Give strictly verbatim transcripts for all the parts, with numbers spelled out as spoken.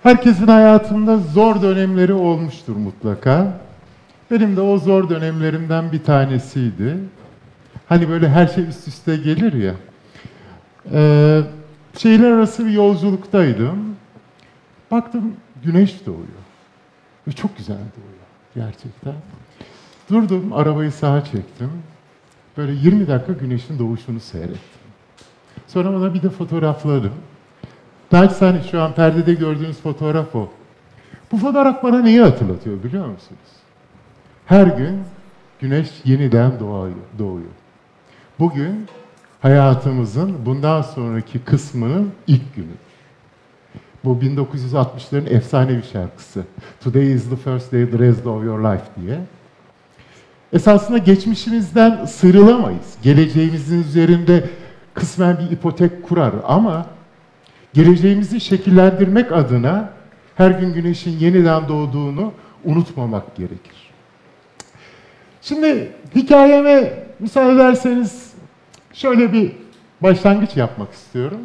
Herkesin hayatında zor dönemleri olmuştur mutlaka. Benim de o zor dönemlerimden bir tanesiydi. Hani böyle her şey üst üste gelir ya. Ee, şehirler arası bir yolculuktaydım. Baktım güneş doğuyor. Ve çok güzel doğuyor gerçekten. Durdum, arabayı sağa çektim. Böyle yirmi dakika güneşin doğuşunu seyrettim. Sonra ona bir de fotoğrafladım. Naçizane şu an perdede gördüğünüz fotoğraf o. Bu fotoğraf bana neyi hatırlatıyor biliyor musunuz? Her gün güneş yeniden doğuyor. Bugün hayatımızın bundan sonraki kısmının ilk günü. Bu bin dokuz yüz altmışların efsane bir şarkısı. Today is the first day the rest of your life diye. Esasında geçmişimizden sıyrılamayız. Geleceğimizin üzerinde kısmen bir ipotek kurar ama geleceğimizi şekillendirmek adına her gün güneşin yeniden doğduğunu unutmamak gerekir. Şimdi hikayeme müsaade ederseniz şöyle bir başlangıç yapmak istiyorum.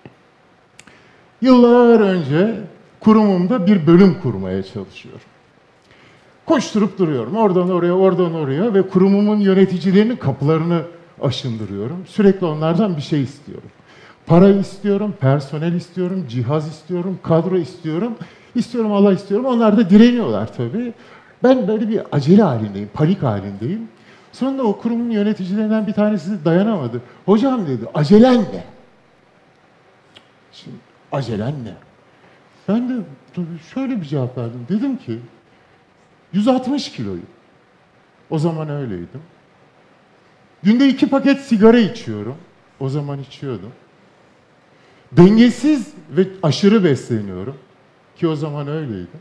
Yıllar önce kurumumda bir bölüm kurmaya çalışıyorum. Koşturup duruyorum. Oradan oraya, oradan oraya ve kurumumun yöneticilerinin kapılarını aşındırıyorum. Sürekli onlardan bir şey istiyorum. Para istiyorum, personel istiyorum, cihaz istiyorum, kadro istiyorum. İstiyorum, Allah istiyorum. Onlar da direniyorlar tabii. Ben böyle bir acele halindeyim, panik halindeyim. Sonunda o kurumun yöneticilerinden bir tanesi dayanamadı. Hocam dedi, acelen ne? Şimdi acelen ne? Ben de tabii şöyle bir cevap verdim. Dedim ki, yüz altmış kiloyum. O zaman öyleydim. Günde iki paket sigara içiyorum. O zaman içiyordum. Dengesiz ve aşırı besleniyorum. Ki o zaman öyleydim.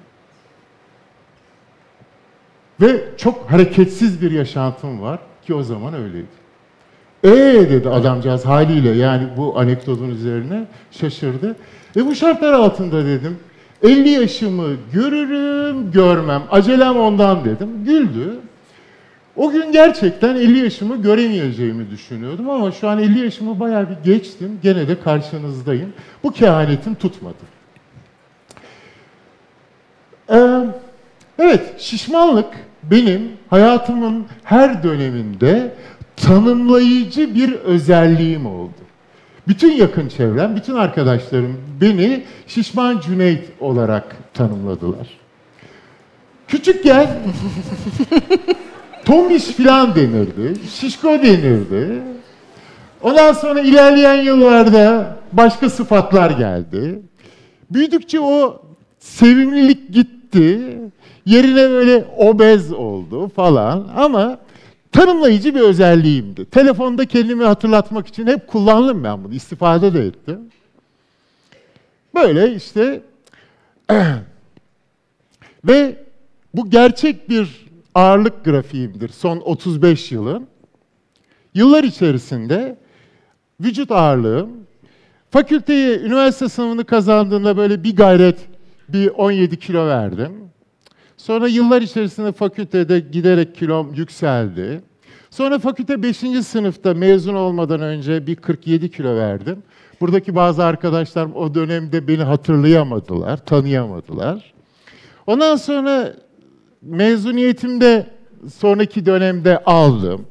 Ve çok hareketsiz bir yaşantım var. Ki o zaman öyleydi. Eee dedi adamcağız haliyle, yani bu anekdotun üzerine şaşırdı. Ve bu şartlar altında dedim, elli yaşımı görürüm, görmem. Acelem ondan dedim. Güldü. O gün gerçekten elli yaşımı göremeyeceğimi düşünüyordum ama şu an elli yaşımı bayağı bir geçtim. Gene de karşınızdayım. Bu kehanetim tutmadı. Ee, evet, şişmanlık benim hayatımın her döneminde tanımlayıcı bir özelliğim oldu. Bütün yakın çevrem, bütün arkadaşlarım beni şişman Cüneyt olarak tanımladılar. Küçükken tombiş filan denirdi, şişko denirdi. Ondan sonra ilerleyen yıllarda başka sıfatlar geldi. Büyüdükçe o sevimlilik gitti, yerine böyle obez oldu falan ama tanımlayıcı bir özelliğimdi. Telefonda kendimi hatırlatmak için hep kullandım ben bunu, istifade de ettim. Böyle işte ve bu gerçek bir ağırlık grafiğimdir son otuz beş yılın. Yıllar içerisinde vücut ağırlığım, fakülteye, üniversite sınavını kazandığımda böyle bir gayret bir on yedi kilo verdim. Sonra yıllar içerisinde fakültede giderek kilom yükseldi. Sonra fakülte beşinci sınıfta mezun olmadan önce bir kırk yedi kilo verdim. Buradaki bazı arkadaşlarım o dönemde beni hatırlayamadılar, tanıyamadılar. Ondan sonra mezuniyetimde sonraki dönemde aldım.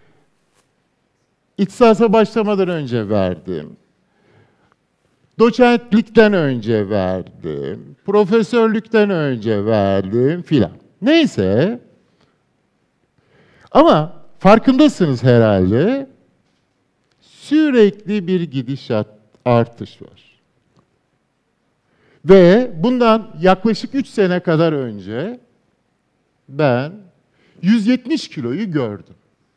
İhtisasa başlamadan önce verdim. Doçentlikten önce verdim. Profesörlükten önce verdim filan. Neyse. Ama farkındasınız herhalde. Sürekli bir gidişat, artış var. Ve bundan yaklaşık üç sene kadar önce ben yüz yetmiş kiloyu gördüm.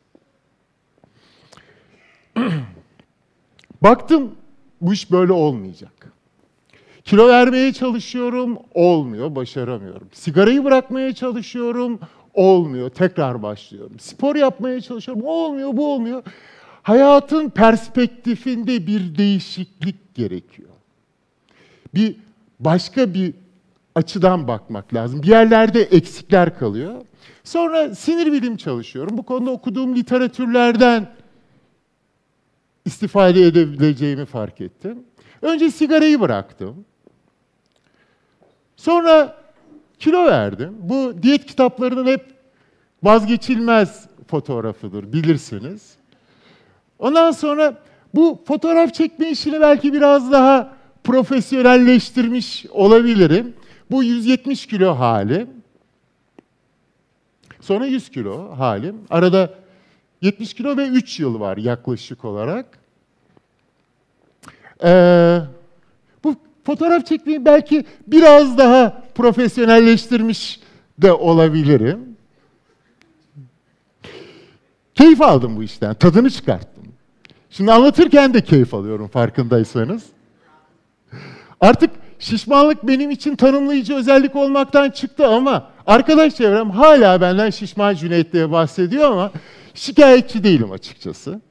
Baktım bu iş böyle olmayacak. Kilo vermeye çalışıyorum, olmuyor, başaramıyorum. Sigarayı bırakmaya çalışıyorum, olmuyor, tekrar başlıyorum. Spor yapmaya çalışıyorum, olmuyor, bu olmuyor. Hayatın perspektifinde bir değişiklik gerekiyor. Bir başka bir açıdan bakmak lazım. Bir yerlerde eksikler kalıyor. Sonra sinir bilim çalışıyorum. Bu konuda okuduğum literatürlerden istifade edebileceğimi fark ettim. Önce sigarayı bıraktım. Sonra kilo verdim. Bu diyet kitaplarının hep vazgeçilmez fotoğrafıdır, bilirsiniz. Ondan sonra bu fotoğraf çekme işini belki biraz daha profesyonelleştirmiş olabilirim. Bu yüz yetmiş kilo halim. Sonra yüz kilo halim. Arada yetmiş kilo ve üç yıl var yaklaşık olarak. Ee, bu fotoğraf çekmeyi belki biraz daha profesyonelleştirmiş de olabilirim. Keyif aldım bu işten, tadını çıkarttım. Şimdi anlatırken de keyif alıyorum farkındaysanız. Artık şişmanlık benim için tanımlayıcı özellik olmaktan çıktı ama arkadaş çevrem hala benden şişman Cüneyt diye bahsediyor ama şikayetçi değilim açıkçası.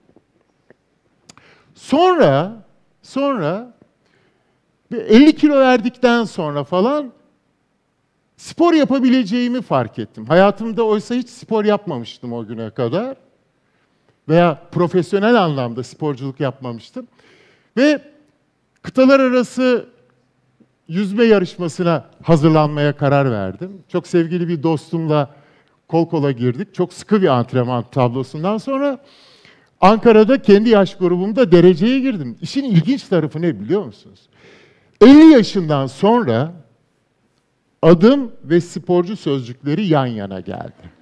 Sonra, sonra elli kilo verdikten sonra falan spor yapabileceğimi fark ettim. Hayatımda oysa hiç spor yapmamıştım o güne kadar. Veya profesyonel anlamda sporculuk yapmamıştım. Ve kıtalar arası yüzme yarışmasına hazırlanmaya karar verdim. Çok sevgili bir dostumla kol kola girdik. Çok sıkı bir antrenman tablosundan sonra Ankara'da kendi yaş grubumda dereceye girdim. İşin ilginç tarafı ne biliyor musunuz? elli yaşından sonra adım ve sporcu sözcükleri yan yana geldi.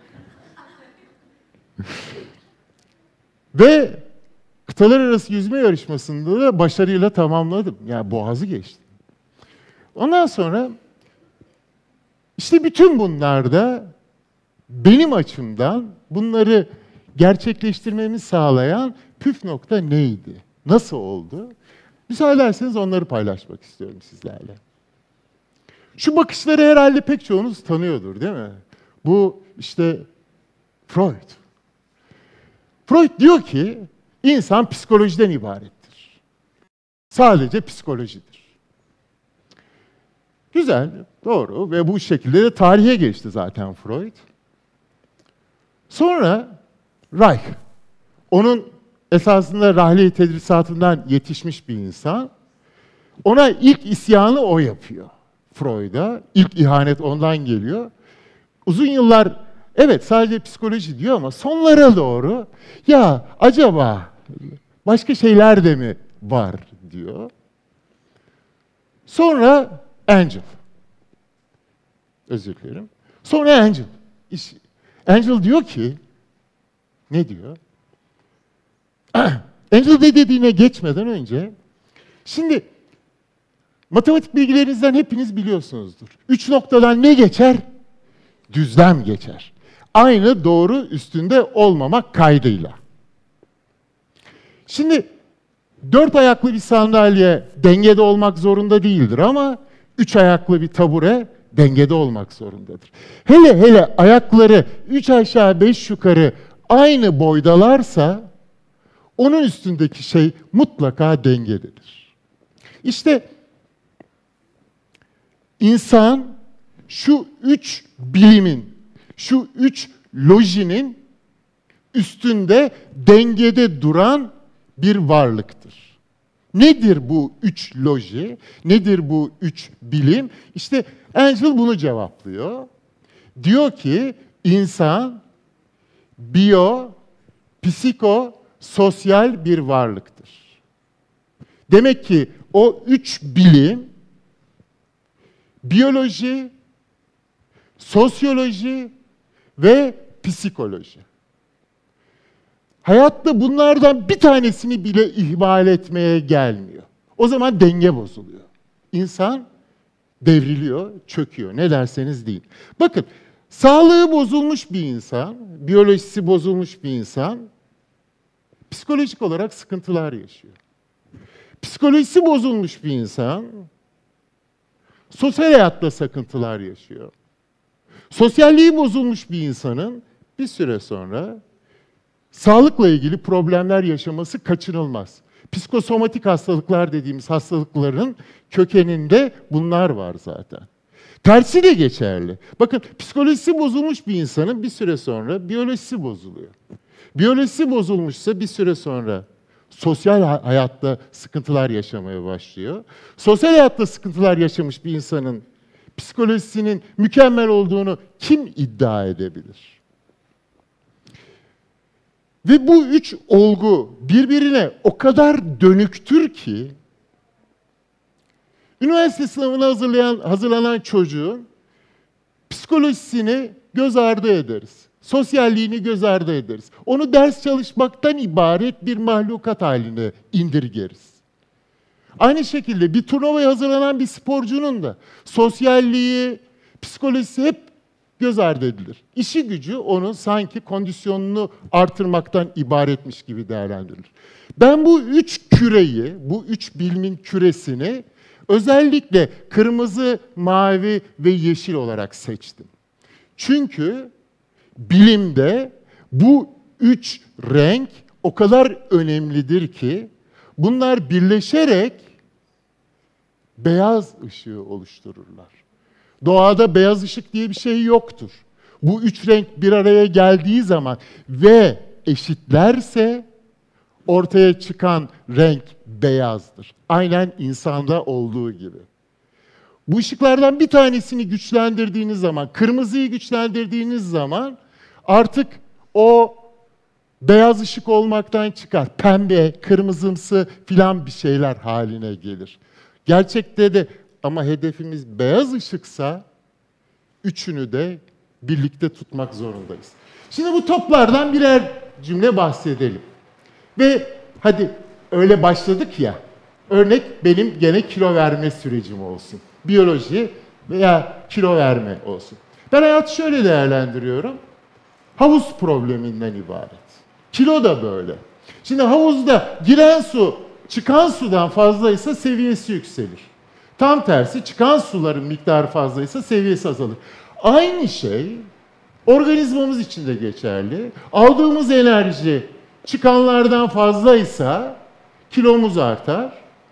Ve kıtalar arası yüzme yarışmasında da başarıyla tamamladım. Yani boğazı geçtim. Ondan sonra işte bütün bunlarda benim açımdan bunları gerçekleştirmemi sağlayan püf nokta neydi? Nasıl oldu? Müsaade ederseniz onları paylaşmak istiyorum sizlerle. Şu bakışları herhalde pek çoğunuz tanıyordur değil mi? Bu işte Freud. Freud diyor ki insan psikolojiden ibarettir. Sadece psikolojidir. Güzel, doğru ve bu şekilde de tarihe geçti zaten Freud. Sonra Reich, onun esasında rahleyi tedrisatından yetişmiş bir insan. Ona ilk isyanı o yapıyor Freud'a. İlk ihanet ondan geliyor. Uzun yıllar evet sadece psikoloji diyor ama sonlara doğru ya acaba başka şeyler de mi var diyor. Sonra Angel. Özür dilerim. Sonra Angel. Angel diyor ki, ne diyor? Angel ne dediğine geçmeden önce, şimdi matematik bilgilerinizden hepiniz biliyorsunuzdur. Üç noktadan ne geçer? Düzlem geçer. Aynı doğru üstünde olmamak kaydıyla. Şimdi dört ayaklı bir sandalye dengede olmak zorunda değildir ama üç ayaklı bir tabure dengede olmak zorundadır. Hele hele ayakları üç aşağı beş yukarı aynı boydalarsa onun üstündeki şey mutlaka dengededir. İşte insan şu üç bilimin, şu üç lojinin üstünde dengede duran bir varlıktır. Nedir bu üç loji? Nedir bu üç bilim? İşte Angel bunu cevaplıyor. Diyor ki insan biyo, psiko, sosyal bir varlıktır. Demek ki o üç bilim biyoloji, sosyoloji ve psikoloji. Hayatta bunlardan bir tanesini bile ihmal etmeye gelmiyor. O zaman denge bozuluyor. İnsan devriliyor, çöküyor. Ne derseniz deyin. Bakın, sağlığı bozulmuş bir insan, biyolojisi bozulmuş bir insan, psikolojik olarak sıkıntılar yaşıyor. Psikolojisi bozulmuş bir insan, sosyal hayatta sıkıntılar yaşıyor. Sosyalliği bozulmuş bir insanın bir süre sonra sağlıkla ilgili problemler yaşaması kaçınılmaz. Psikosomatik hastalıklar dediğimiz hastalıkların kökeninde bunlar var zaten. Tersi de geçerli. Bakın psikolojisi bozulmuş bir insanın bir süre sonra biyolojisi bozuluyor. Biyolojisi bozulmuşsa bir süre sonra sosyal hayatta sıkıntılar yaşamaya başlıyor. Sosyal hayatta sıkıntılar yaşamış bir insanın psikolojisinin mükemmel olduğunu kim iddia edebilir? Ve bu üç olgu birbirine o kadar dönüktür ki, üniversite sınavına hazırlayan, hazırlanan çocuğun psikolojisini göz ardı ederiz. Sosyalliğini göz ardı ederiz. Onu ders çalışmaktan ibaret bir mahlukat haline indirgeriz. Aynı şekilde bir turnuvaya hazırlanan bir sporcunun da sosyalliği, psikolojisi hep göz ardı edilir. İşi gücü onun sanki kondisyonunu artırmaktan ibaretmiş gibi değerlendirilir. Ben bu üç küreyi, bu üç bilimin küresini özellikle kırmızı, mavi ve yeşil olarak seçtim. Çünkü bilimde bu üç renk o kadar önemlidir ki bunlar birleşerek beyaz ışığı oluştururlar. Doğada beyaz ışık diye bir şey yoktur. Bu üç renk bir araya geldiği zaman ve eşitlerse ortaya çıkan renk beyazdır. Aynen insanda olduğu gibi. Bu ışıklardan bir tanesini güçlendirdiğiniz zaman, kırmızıyı güçlendirdiğiniz zaman artık o beyaz ışık olmaktan çıkar. Pembe, kırmızımsı filan bir şeyler haline gelir. Gerçekte de ama hedefimiz beyaz ışıksa üçünü de birlikte tutmak zorundayız. Şimdi bu toplardan birer cümle bahsedelim. Ve hadi öyle başladık ya, örnek benim gene kilo verme sürecim olsun. Biyoloji veya kilo verme olsun. Ben hayatı şöyle değerlendiriyorum. Havuz probleminden ibaret. Kilo da böyle. Şimdi havuzda giren su çıkan sudan fazlaysa seviyesi yükselir. Tam tersi çıkan suların miktarı fazlaysa seviyesi azalır. Aynı şey organizmamız için de geçerli. Aldığımız enerji çıkanlardan fazlaysa kilomuz artar.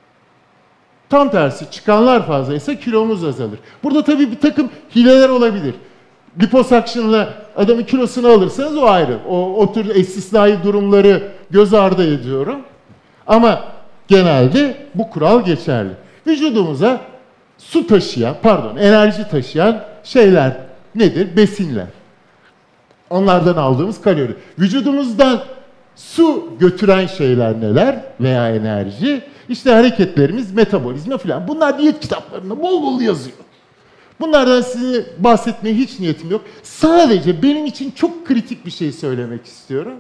Tam tersi çıkanlar fazlaysa kilomuz azalır. Burada tabii bir takım hileler olabilir. Liposuction'la adamın kilosunu alırsanız o ayrı. O, o tür istisnai durumları göz ardı ediyorum. Ama genelde bu kural geçerli. Vücudumuza su taşıyan, pardon enerji taşıyan şeyler nedir? Besinler. Onlardan aldığımız kalori. Vücudumuzdan su götüren şeyler neler veya enerji? İşte hareketlerimiz, metabolizma falan. Bunlar diyet kitaplarında bol bol yazıyor. Bunlardan size bahsetmeye hiç niyetim yok. Sadece benim için çok kritik bir şey söylemek istiyorum.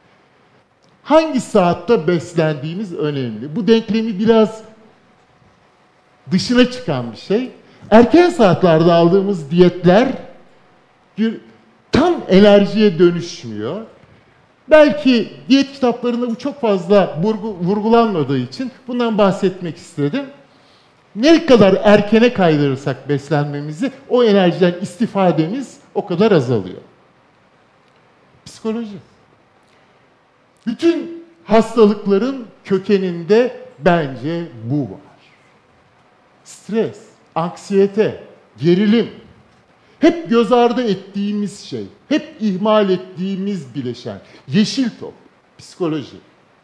Hangi saatte beslendiğimiz önemli. Bu denklemi biraz dışına çıkan bir şey. Erken saatlerde aldığımız diyetler bir tam enerjiye dönüşmüyor. Belki diyet kitaplarında bu çok fazla vurgu, vurgulanmadığı için bundan bahsetmek istedim. Ne kadar erkene kaydırırsak beslenmemizi, o enerjiden istifademiz o kadar azalıyor. Psikoloji. Bütün hastalıkların kökeninde bence bu var. Stres, anksiyete, gerilim. Hep göz ardı ettiğimiz şey, hep ihmal ettiğimiz bileşen. Yeşil top, psikoloji.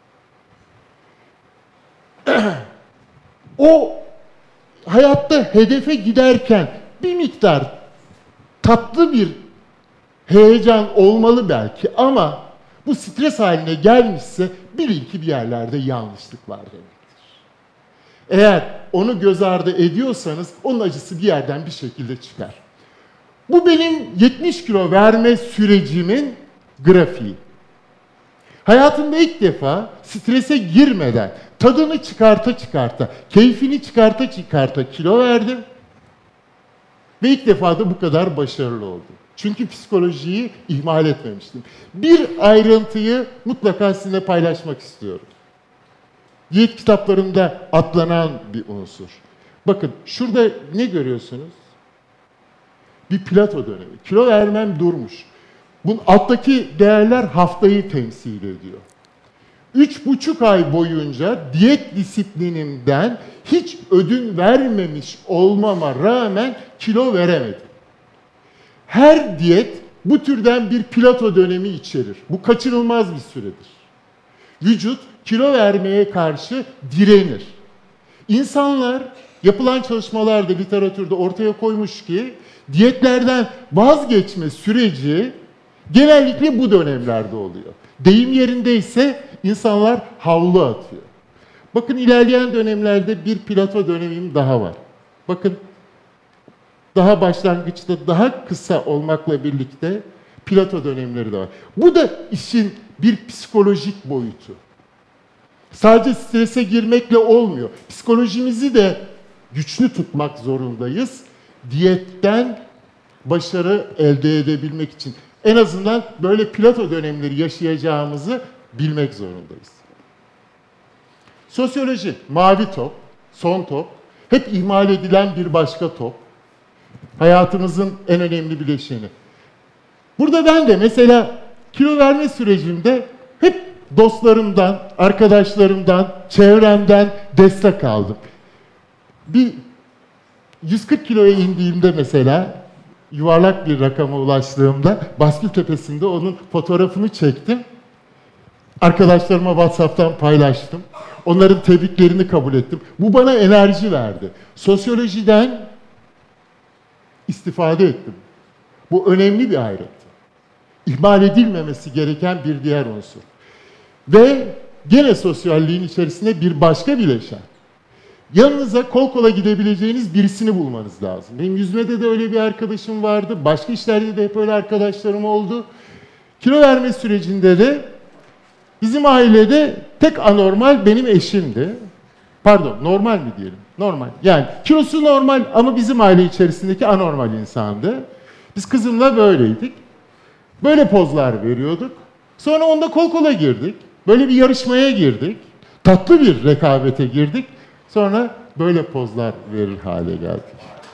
O hayatta hedefe giderken bir miktar tatlı bir heyecan olmalı belki ama bu stres haline gelmişse bilin ki bir yerlerde yanlışlık var demektir. Eğer onu göz ardı ediyorsanız onun acısı bir yerden bir şekilde çıkar. Bu benim yetmiş kilo verme sürecimin grafiği. Hayatımda ilk defa strese girmeden, tadını çıkarta çıkarta, keyfini çıkarta çıkarta kilo verdim. Ve ilk defa da bu kadar başarılı oldum. Çünkü psikolojiyi ihmal etmemiştim. Bir ayrıntıyı mutlaka sizinle paylaşmak istiyorum. Diyet kitaplarında atlanan bir unsur. Bakın şurada ne görüyorsunuz? Bir plato dönemi. Kilo vermem durmuş. Bunun alttaki değerler haftayı temsil ediyor. Üç buçuk ay boyunca diyet disiplinimden hiç ödün vermemiş olmama rağmen kilo veremedim. Her diyet bu türden bir plato dönemi içerir. Bu kaçınılmaz bir süredir. Vücut kilo vermeye karşı direnir. İnsanlar yapılan çalışmalarda, literatürde ortaya koymuş ki diyetlerden vazgeçme süreci genellikle bu dönemlerde oluyor. Deyim yerindeyse insanlar havlu atıyor. Bakın ilerleyen dönemlerde bir plato dönemim daha var. Bakın daha başlangıçta daha kısa olmakla birlikte plato dönemleri de var. Bu da işin bir psikolojik boyutu. Sadece strese girmekle olmuyor. Psikolojimizi de güçlü tutmak zorundayız. Diyetten başarı elde edebilmek için. En azından böyle plato dönemleri yaşayacağımızı bilmek zorundayız. Sosyoloji, mavi top, son top, hep ihmal edilen bir başka top. Hayatımızın en önemli bileşeni. Burada ben de mesela kilo verme sürecimde hep dostlarımdan, arkadaşlarımdan, çevremden destek aldım. Bir yüz kırk kiloya indiğimde mesela, yuvarlak bir rakama ulaştığımda Baskül Tepesi'nde onun fotoğrafını çektim. Arkadaşlarıma WhatsApp'tan paylaştım. Onların tebriklerini kabul ettim. Bu bana enerji verdi. Sosyolojiden istifade ettim. Bu önemli bir ayrıntı. İhmal edilmemesi gereken bir diğer unsur. Ve gene sosyalliğin içerisinde bir başka bileşen. Yanınıza kol kola gidebileceğiniz birisini bulmanız lazım. Benim yüzmede de öyle bir arkadaşım vardı. Başka işlerde de hep öyle arkadaşlarım oldu. Kilo verme sürecinde de bizim ailede tek anormal benim eşimdi. Pardon, normal mi diyelim? Normal. Yani kilosu normal ama bizim aile içerisindeki anormal insandı. Biz kızımla böyleydik. Böyle pozlar veriyorduk. Sonra onda kol kola girdik. Böyle bir yarışmaya girdik. Tatlı bir rekabete girdik. Sonra böyle pozlar verir hale geldik.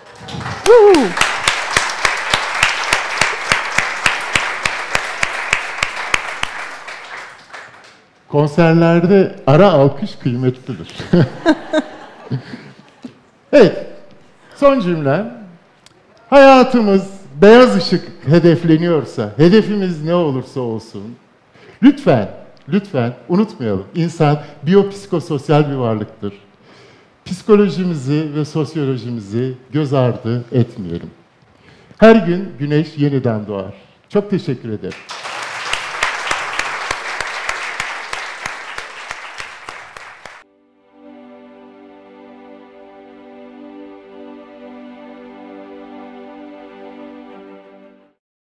Konserlerde ara alkış kıymetlidir. Evet, son cümlem. Hayatımız beyaz ışık hedefleniyorsa, hedefimiz ne olursa olsun, lütfen, lütfen unutmayalım. İnsan biyopsikososyal bir varlıktır. Psikolojimizi ve sosyolojimizi göz ardı etmeyelim. Her gün güneş yeniden doğar. Çok teşekkür ederim.